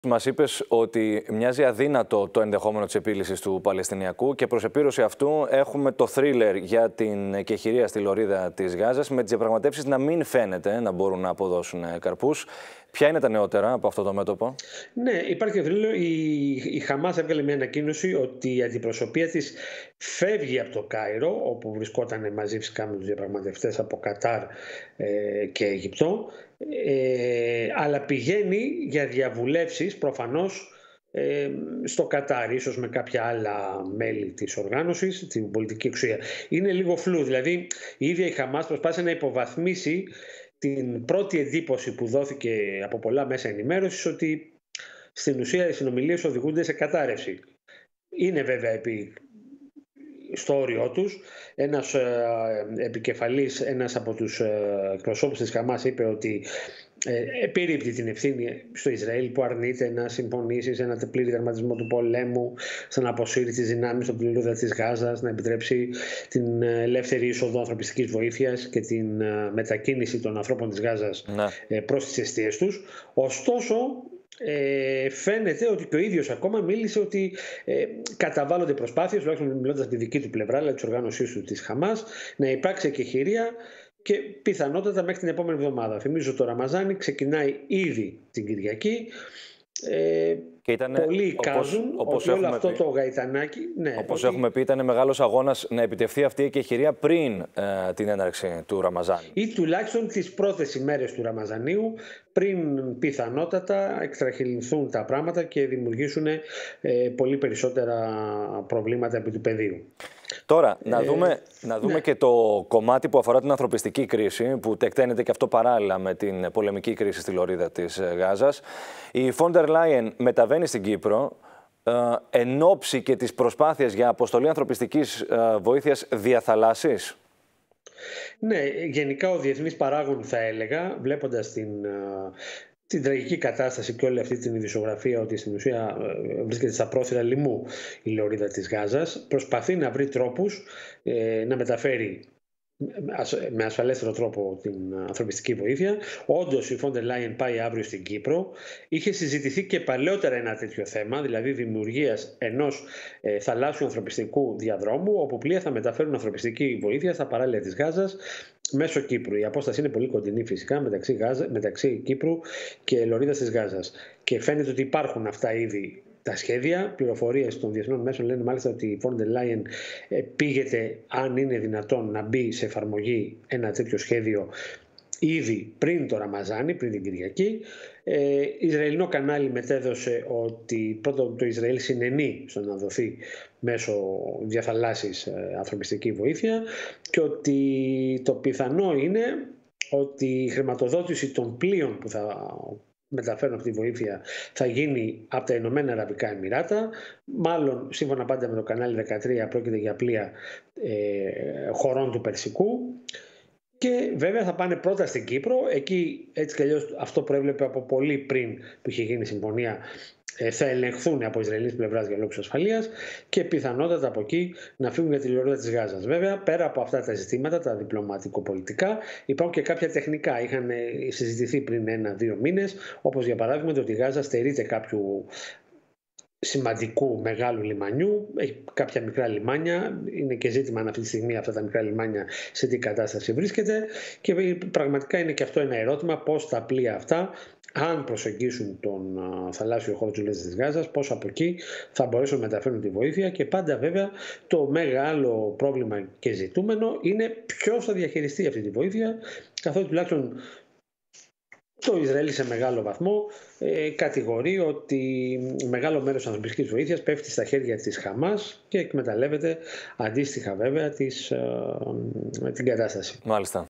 Μας είπες ότι μοιάζει αδύνατο το ενδεχόμενο της επίλυσης του Παλαιστινιακού και προς επίρρωση αυτού έχουμε το θρίλερ για την εκεχηρία στη λωρίδα της Γάζας, με τις διαπραγματεύσεις να μην φαίνεται να μπορούν να αποδώσουν καρπούς. Ποια είναι τα νεότερα από αυτό το μέτωπο? Ναι, υπάρχει και θρύλο. Η Χαμάς έβγαλε μια ανακοίνωση ότι η αντιπροσωπεία της φεύγει από το Κάιρο, όπου βρισκόταν μαζί φυσικά με τους διαπραγματευτές από Κατάρ και Αιγυπτό, αλλά πηγαίνει για διαβουλεύσεις προφανώς στο Κατάρ, ίσως με κάποια άλλα μέλη της οργάνωσης, την πολιτική εξουσία. Είναι λίγο φλού, δηλαδή η ίδια η Χαμάς προσπάθησε να υποβαθμίσει την πρώτη εντύπωση που δόθηκε από πολλά μέσα ενημέρωσης, ότι στην ουσία οι συνομιλίες οδηγούνται σε κατάρρευση. Είναι βέβαια στο όριό τους. Ένας επικεφαλής, ένας από τους εκπροσώπους της Χαμάς είπε ότι επίρρηπτει την ευθύνη στο Ισραήλ που αρνείται να συμφωνήσει σε ένα πλήρη τερματισμό του πολέμου, στο να αποσύρει τις δυνάμεις στον πληρούδα της Γάζας, να επιτρέψει την ελεύθερη είσοδο ανθρωπιστικής βοήθειας και την μετακίνηση των ανθρώπων της Γάζας προς τις εστίες τους. Ωστόσο, φαίνεται ότι και ο ίδιος ακόμα μίλησε ότι καταβάλλονται προσπάθειες, τουλάχιστον μιλώντας από τη δική του πλευρά, δηλαδή της οργάνωσής του της Χαμάς, να υπάρξει εκεχηρία και πιθανότατα μέχρι την επόμενη εβδομάδα. Θυμίζω το Ραμαζάνι ξεκινάει ήδη την Κυριακή. Και πολλοί εικάζουν ότι όλο αυτό το γαϊτανάκι... Ναι, όπως έχουμε πει, ήταν μεγάλος αγώνας να επιτευχθεί αυτή η εκεχηρία πριν την έναρξη του Ραμαζάνι. Ή τουλάχιστον τις πρώτες ημέρες του Ραμαζανίου, πριν πιθανότατα εκτραχυλινθούν τα πράγματα και δημιουργήσουν πολύ περισσότερα προβλήματα επί του πεδίου. Τώρα, να δούμε και το κομμάτι που αφορά την ανθρωπιστική κρίση, που τεκταίνεται και αυτό παράλληλα με την πολεμική κρίση στη λωρίδα της Γάζας. Η Φόντερ Λάιεν μεταβαίνει στην Κύπρο εν ώψη και τις προσπάθειες για αποστολή ανθρωπιστικής βοήθειας διαθαλάσσης. Ναι, γενικά ο διεθνής παράγων, θα έλεγα, βλέποντας την τραγική κατάσταση και όλη αυτή την ειδησιογραφία ότι στην ουσία βρίσκεται στα πρόθυρα λιμού η λωρίδα της Γάζας, προσπαθεί να βρει τρόπους να μεταφέρει με ασφαλέστερο τρόπο την ανθρωπιστική βοήθεια. Όντως η Φόντερ Λάιεν πάει αύριο στην Κύπρο. Είχε συζητηθεί και παλαιότερα ένα τέτοιο θέμα, δηλαδή δημιουργίας ενός θαλάσσιου ανθρωπιστικού διαδρόμου, όπου πλοία θα μεταφέρουν ανθρωπιστική βοήθεια στα παράλια της Γάζας μέσω Κύπρου. Η απόσταση είναι πολύ κοντινή φυσικά μεταξύ Κύπρου και λωρίδας της Γάζας. Και φαίνεται ότι υπάρχουν αυτά ήδη τα σχέδια. Πληροφορίες των διεθνών μέσων λένε μάλιστα ότι η Φόντερ Λάιεν πήγεται, αν είναι δυνατόν, να μπει σε εφαρμογή ένα τέτοιο σχέδιο ήδη πριν το Ραμαζάνι, πριν την Κυριακή. Ισραηλινό κανάλι μετέδωσε ότι πρώτον το Ισραήλ συνενεί στο να δοθεί μέσω διαθαλάσσης ανθρωπιστική βοήθεια και ότι το πιθανό είναι ότι η χρηματοδότηση των πλοίων που θα μεταφέρουν αυτή τη βοήθεια θα γίνει από τα Ηνωμένα Αραβικά Εμιράτα. Μάλλον, σύμφωνα πάντα με το κανάλι 13, πρόκειται για πλοία χωρών του Περσικού. Και βέβαια θα πάνε πρώτα στην Κύπρο. Εκεί έτσι κι αλλιώς αυτό προέβλεπε από πολύ πριν που είχε γίνει η συμφωνία. Θα ελεγχθούν από Ισραηλινής πλευράς για λόγους ασφαλείας και πιθανότατα από εκεί να φύγουν για τη λωρίδα της Γάζας. Βέβαια, πέρα από αυτά τα ζητήματα, τα διπλωματικοπολιτικά, υπάρχουν και κάποια τεχνικά. Είχαν συζητηθεί πριν 1-2 μήνες, όπως για παράδειγμα το ότι η Γάζα στερείται κάποιου σημαντικού μεγάλου λιμανιού, έχει κάποια μικρά λιμάνια, είναι και ζήτημα αν αυτή τη στιγμή αυτά τα μικρά λιμάνια σε τι κατάσταση βρίσκεται και πραγματικά είναι και αυτό ένα ερώτημα, πώς τα πλοία αυτά, αν προσεγγίσουν τον θαλάσσιο χώρο της Γάζας, πώς από εκεί θα μπορέσουν να μεταφέρουν τη βοήθεια. Και πάντα βέβαια το μεγάλο πρόβλημα και ζητούμενο είναι ποιος θα διαχειριστεί αυτή τη βοήθεια, καθότι τουλάχιστον το Ισραήλ σε μεγάλο βαθμό κατηγορεί ότι μεγάλο μέρος της ανθρωπιστικής βοήθειας πέφτει στα χέρια της Χαμάς και εκμεταλλεύεται αντίστοιχα βέβαια την κατάσταση. Μάλιστα.